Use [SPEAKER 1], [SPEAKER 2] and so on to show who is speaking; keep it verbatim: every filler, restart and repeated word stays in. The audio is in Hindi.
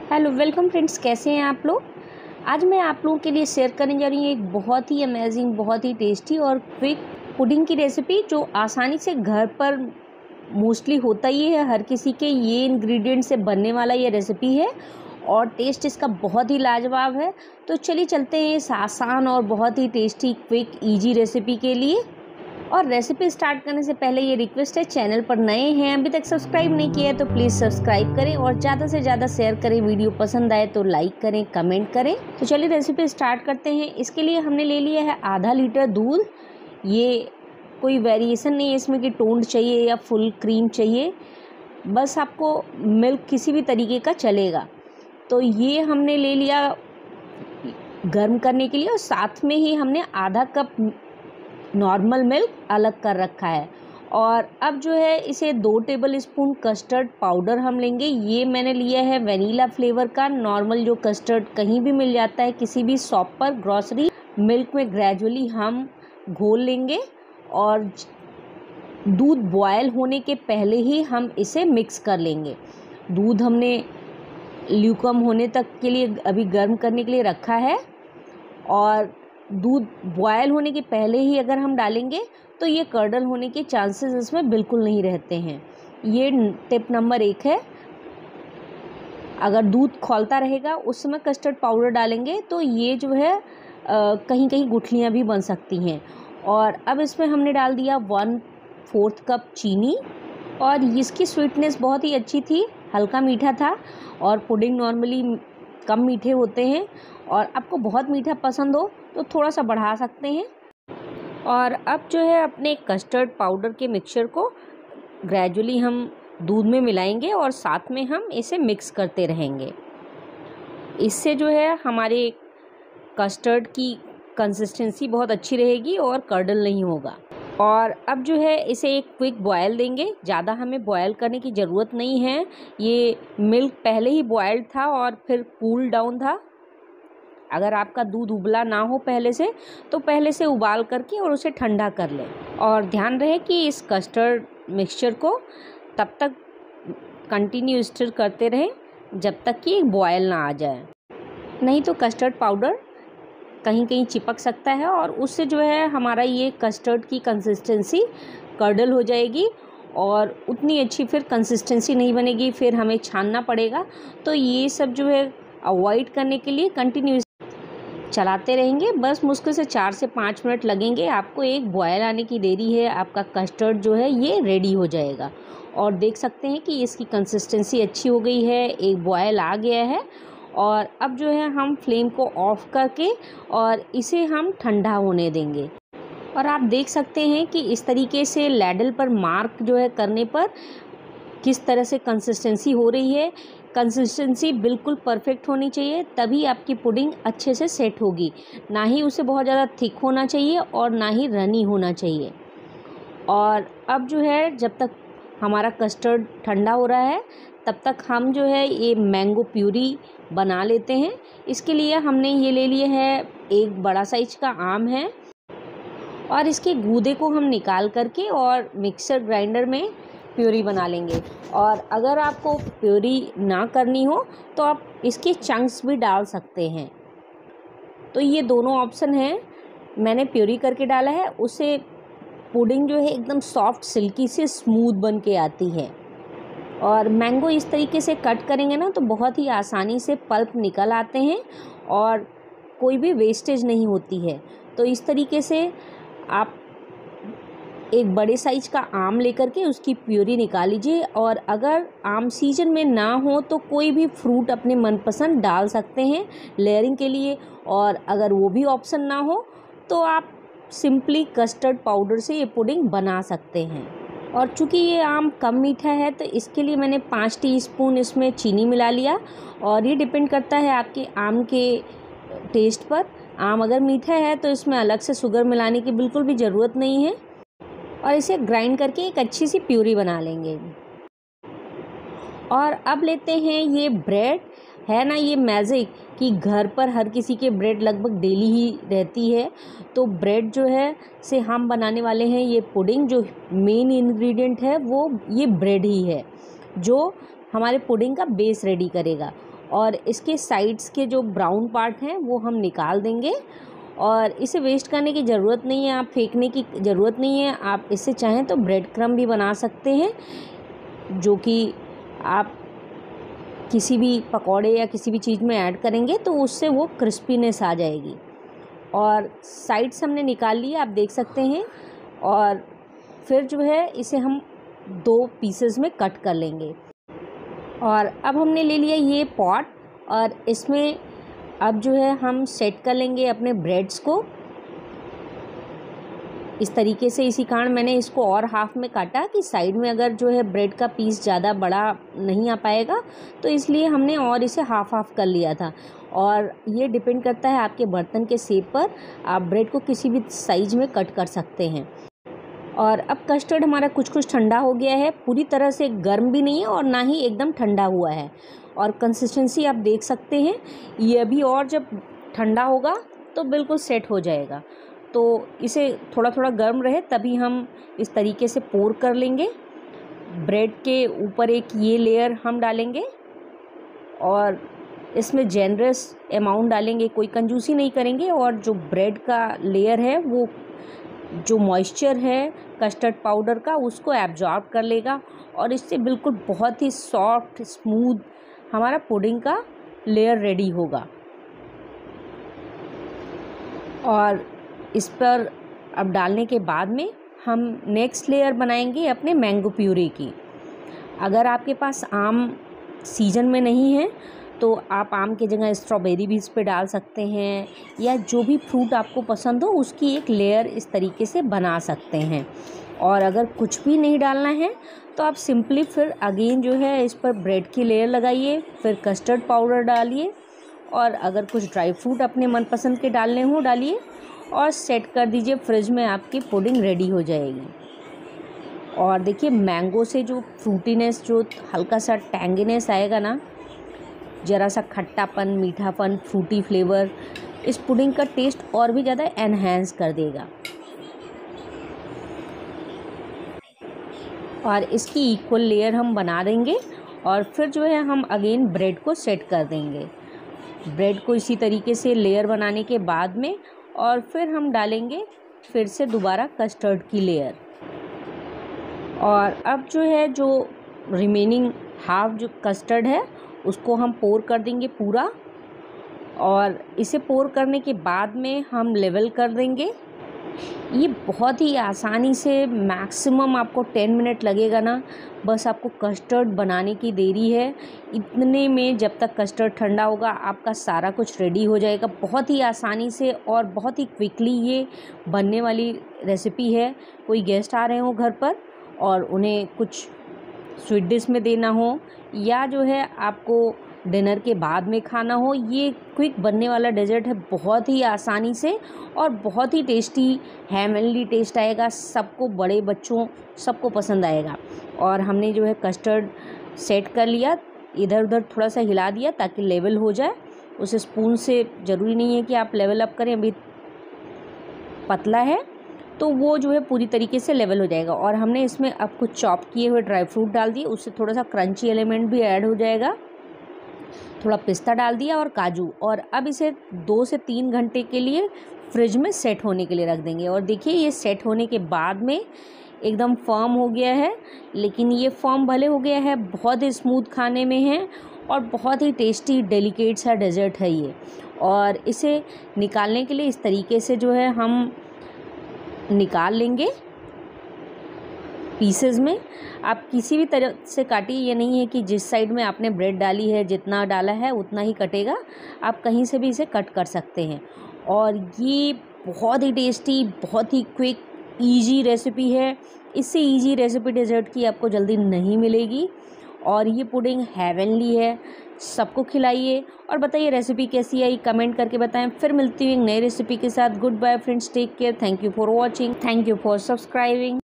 [SPEAKER 1] हेलो वेलकम फ्रेंड्स, कैसे हैं आप लोग। आज मैं आप लोगों के लिए शेयर करने जा रही हूँ एक बहुत ही अमेजिंग, बहुत ही टेस्टी और क्विक पुडिंग की रेसिपी, जो आसानी से घर पर मोस्टली होता ही है हर किसी के। ये इंग्रेडिएंट से बनने वाला ये रेसिपी है और टेस्ट इसका बहुत ही लाजवाब है। तो चलिए चलते हैं इस आसान और बहुत ही टेस्टी, क्विक, ईजी रेसिपी के लिए। और रेसिपी स्टार्ट करने से पहले ये रिक्वेस्ट है, चैनल पर नए हैं, अभी तक सब्सक्राइब नहीं किया है तो प्लीज़ सब्सक्राइब करें और ज़्यादा से ज़्यादा शेयर करें। वीडियो पसंद आए तो लाइक करें, कमेंट करें। तो चलिए रेसिपी स्टार्ट करते हैं। इसके लिए हमने ले लिया है आधा लीटर दूध। ये कोई वेरिएशन नहीं है इसमें कि टोंड चाहिए या फुल क्रीम चाहिए, बस आपको मिल्क किसी भी तरीके का चलेगा। तो ये हमने ले लिया गर्म करने के लिए और साथ में ही हमने आधा कप नॉर्मल मिल्क अलग कर रखा है। और अब जो है इसे दो टेबल स्पून कस्टर्ड पाउडर हम लेंगे। ये मैंने लिया है वेनीला फ्लेवर का। नॉर्मल जो कस्टर्ड कहीं भी मिल जाता है, किसी भी शॉप पर, ग्रॉसरी। मिल्क में ग्रेजुअली हम घोल लेंगे और दूध बॉयल होने के पहले ही हम इसे मिक्स कर लेंगे। दूध हमने ल्यूकम होने तक के लिए अभी गर्म करने के लिए रखा है और दूध बॉयल होने के पहले ही अगर हम डालेंगे तो ये कर्डल होने के चांसेस इसमें बिल्कुल नहीं रहते हैं। ये टिप नंबर एक है। अगर दूध खौलता रहेगा उस समय कस्टर्ड पाउडर डालेंगे तो ये जो है आ, कहीं कहीं गुठलियाँ भी बन सकती हैं। और अब इसमें हमने डाल दिया वन फोर्थ कप चीनी और इसकी स्वीटनेस बहुत ही अच्छी थी, हल्का मीठा था। और पुडिंग नॉर्मली कम मीठे होते हैं और आपको बहुत मीठा पसंद हो तो थोड़ा सा बढ़ा सकते हैं। और अब जो है अपने कस्टर्ड पाउडर के मिक्सचर को ग्रेजुअली हम दूध में मिलाएंगे और साथ में हम इसे मिक्स करते रहेंगे। इससे जो है हमारे कस्टर्ड की कंसिस्टेंसी बहुत अच्छी रहेगी और कर्डल नहीं होगा। और अब जो है इसे एक क्विक बॉयल देंगे। ज़्यादा हमें बॉयल करने की ज़रूरत नहीं है। ये मिल्क पहले ही बॉयल्ड था और फिर कूल डाउन था। अगर आपका दूध उबला ना हो पहले से तो पहले से उबाल करके और उसे ठंडा कर लें। और ध्यान रहे कि इस कस्टर्ड मिक्सचर को तब तक कंटिन्यू स्टर करते रहें जब तक कि बॉयल ना आ जाए, नहीं तो कस्टर्ड पाउडर कहीं कहीं चिपक सकता है और उससे जो है हमारा ये कस्टर्ड की कंसिस्टेंसी कर्डल हो जाएगी और उतनी अच्छी फिर कंसिस्टेंसी नहीं बनेगी, फिर हमें छानना पड़ेगा। तो ये सब जो है अवॉइड करने के लिए कंटिन्यू चलाते रहेंगे। बस मुश्किल से चार से पाँच मिनट लगेंगे आपको। एक बॉयल आने की देरी है, आपका कस्टर्ड जो है ये रेडी हो जाएगा। और देख सकते हैं कि इसकी कंसिस्टेंसी अच्छी हो गई है, एक बॉयल आ गया है। और अब जो है हम फ्लेम को ऑफ करके और इसे हम ठंडा होने देंगे। और आप देख सकते हैं कि इस तरीके से लैडल पर मार्क जो है करने पर किस तरह से कंसिस्टेंसी हो रही है। कंसिस्टेंसी बिल्कुल परफेक्ट होनी चाहिए, तभी आपकी पुडिंग अच्छे से सेट होगी। ना ही उसे बहुत ज़्यादा थिक होना चाहिए और ना ही रनी होना चाहिए। और अब जो है जब तक हमारा कस्टर्ड ठंडा हो रहा है तब तक हम जो है ये मैंगो प्यूरी बना लेते हैं। इसके लिए हमने ये ले लिए है, एक बड़ा साइज का आम है और इसके गूदे को हम निकाल करके और मिक्सर ग्राइंडर में प्यूरी बना लेंगे। और अगर आपको प्यूरी ना करनी हो तो आप इसके चंक्स भी डाल सकते हैं। तो ये दोनों ऑप्शन हैं। मैंने प्यूरी करके डाला है, उससे पुडिंग जो है एकदम सॉफ्ट, सिल्की से स्मूथ बन के आती है। और मैंगो इस तरीके से कट करेंगे ना तो बहुत ही आसानी से पल्प निकल आते हैं और कोई भी वेस्टेज नहीं होती है। तो इस तरीके से आप एक बड़े साइज का आम लेकर के उसकी प्यूरी निकाल लीजिए। और अगर आम सीजन में ना हो तो कोई भी फ्रूट अपने मनपसंद डाल सकते हैं लेयरिंग के लिए। और अगर वो भी ऑप्शन ना हो तो आप सिंपली कस्टर्ड पाउडर से ये पुडिंग बना सकते हैं। और चूँकि ये आम कम मीठा है तो इसके लिए मैंने पाँच टीस्पून इसमें चीनी मिला लिया। और ये डिपेंड करता है आपके आम के टेस्ट पर। आम अगर मीठा है तो इसमें अलग से शुगर मिलाने की बिल्कुल भी ज़रूरत नहीं है। और इसे ग्राइंड करके एक अच्छी सी प्यूरी बना लेंगे। और अब लेते हैं ये ब्रेड है ना, ये मैजिक कि घर पर हर किसी के ब्रेड लगभग डेली ही रहती है। तो ब्रेड जो है से हम बनाने वाले हैं ये पुडिंग। जो मेन इंग्रेडिएंट है वो ये ब्रेड ही है जो हमारे पुडिंग का बेस रेडी करेगा। और इसके साइड्स के जो ब्राउन पार्ट हैं वो हम निकाल देंगे। और इसे वेस्ट करने की ज़रूरत नहीं है, आप फेंकने की ज़रूरत नहीं है। आप इससे चाहें तो ब्रेड क्रम्ब भी बना सकते हैं, जो कि आप किसी भी पकौड़े या किसी भी चीज़ में ऐड करेंगे तो उससे वो क्रिस्पीनेस आ जाएगी। और साइड्स हमने निकाल लिए, आप देख सकते हैं। और फिर जो है इसे हम दो पीसेस में कट कर लेंगे। और अब हमने ले लिया ये पॉट, और इसमें अब जो है हम सेट कर लेंगे अपने ब्रेड्स को इस तरीके से। इसी कारण मैंने इसको और हाफ में काटा कि साइड में अगर जो है ब्रेड का पीस ज़्यादा बड़ा नहीं आ पाएगा, तो इसलिए हमने और इसे हाफ हाफ कर लिया था। और ये डिपेंड करता है आपके बर्तन के शेप पर, आप ब्रेड को किसी भी साइज में कट कर सकते हैं। और अब कस्टर्ड हमारा कुछ कुछ ठंडा हो गया है, पूरी तरह से गर्म भी नहीं है और ना ही एकदम ठंडा हुआ है। और कंसिस्टेंसी आप देख सकते हैं, ये अभी और जब ठंडा होगा तो बिल्कुल सेट हो जाएगा। तो इसे थोड़ा थोड़ा गर्म रहे तभी हम इस तरीके से पोर कर लेंगे। ब्रेड के ऊपर एक ये लेयर हम डालेंगे और इसमें जेनरस अमाउंट डालेंगे, कोई कंजूसी नहीं करेंगे। और जो ब्रेड का लेयर है वो जो मॉइस्चर है कस्टर्ड पाउडर का उसको एब्जॉर्ब कर लेगा, और इससे बिल्कुल बहुत ही सॉफ्ट स्मूथ हमारा पुडिंग का लेयर रेडी होगा। और इस पर अब डालने के बाद में हम नेक्स्ट लेयर बनाएंगे अपने मैंगो प्यूरी की। अगर आपके पास आम सीजन में नहीं है तो आप आम की जगह स्ट्रॉबेरी भी इस पे डाल सकते हैं, या जो भी फ्रूट आपको पसंद हो उसकी एक लेयर इस तरीके से बना सकते हैं। और अगर कुछ भी नहीं डालना है तो आप सिंपली फिर अगेन जो है इस पर ब्रेड की लेयर लगाइए, फिर कस्टर्ड पाउडर डालिए, और अगर कुछ ड्राई फ्रूट अपने मनपसंद के डालने हो डालिए, और सेट कर दीजिए फ्रिज में। आपकी पुडिंग रेडी हो जाएगी। और देखिए मैंगो से जो फ्रूटीनेस, जो हल्का सा टैंगीनेस आएगा ना, ज़रा सा खट्टापन, मीठापन, फ्रूटी फ्लेवर, इस पुडिंग का टेस्ट और भी ज़्यादा एनहेंस कर देगा। और इसकी इक्वल लेयर हम बना देंगे, और फिर जो है हम अगेन ब्रेड को सेट कर देंगे। ब्रेड को इसी तरीके से लेयर बनाने के बाद में, और फिर हम डालेंगे फिर से दोबारा कस्टर्ड की लेयर। और अब जो है जो रिमेनिंग हाफ जो कस्टर्ड है उसको हम पोर कर देंगे पूरा। और इसे पोर करने के बाद में हम लेवल कर देंगे। ये बहुत ही आसानी से, मैक्सिमम आपको टेन मिनट लगेगा ना, बस आपको कस्टर्ड बनाने की देरी है। इतने में जब तक कस्टर्ड ठंडा होगा आपका सारा कुछ रेडी हो जाएगा। बहुत ही आसानी से और बहुत ही क्विकली ये बनने वाली रेसिपी है। कोई गेस्ट आ रहे हो घर पर और उन्हें कुछ स्वीट डिश में देना हो, या जो है आपको डिनर के बाद में खाना हो, ये क्विक बनने वाला डेजर्ट है। बहुत ही आसानी से और बहुत ही टेस्टी, हेवनली टेस्ट आएगा। सबको, बड़े बच्चों सबको पसंद आएगा। और हमने जो है कस्टर्ड सेट कर लिया, इधर उधर थोड़ा सा हिला दिया ताकि लेवल हो जाए। उस स्पून से ज़रूरी नहीं है कि आप लेवल अप करें, अभी पतला है तो वो जो है पूरी तरीके से लेवल हो जाएगा। और हमने इसमें अब कुछ चॉप किए हुए ड्राई फ्रूट डाल दिए, उससे थोड़ा सा क्रंची एलिमेंट भी ऐड हो जाएगा। थोड़ा पिस्ता डाल दिया और काजू। और अब इसे दो से तीन घंटे के लिए फ्रिज में सेट होने के लिए रख देंगे। और देखिए ये सेट होने के बाद में एकदम फर्म हो गया है, लेकिन ये फर्म भले हो गया है, बहुत ही स्मूथ खाने में है और बहुत ही टेस्टी डेलिकेट सा डेजर्ट है ये। और इसे निकालने के लिए इस तरीके से जो है हम निकाल लेंगे पीसेस में। आप किसी भी तरह से काटिए, ये नहीं है कि जिस साइड में आपने ब्रेड डाली है, जितना डाला है उतना ही कटेगा। आप कहीं से भी इसे कट कर सकते हैं। और ये बहुत ही टेस्टी, बहुत ही क्विक, इजी रेसिपी है। इससे इजी रेसिपी डेजर्ट की आपको जल्दी नहीं मिलेगी। और ये पुडिंग हेवनली है। सबको खिलाइए और बताइए रेसिपी कैसी आई, कमेंट करके बताएं। फिर मिलती हूँ एक नई रेसिपी के साथ। Good bye friends, take care, thank you for watching, thank you for subscribing.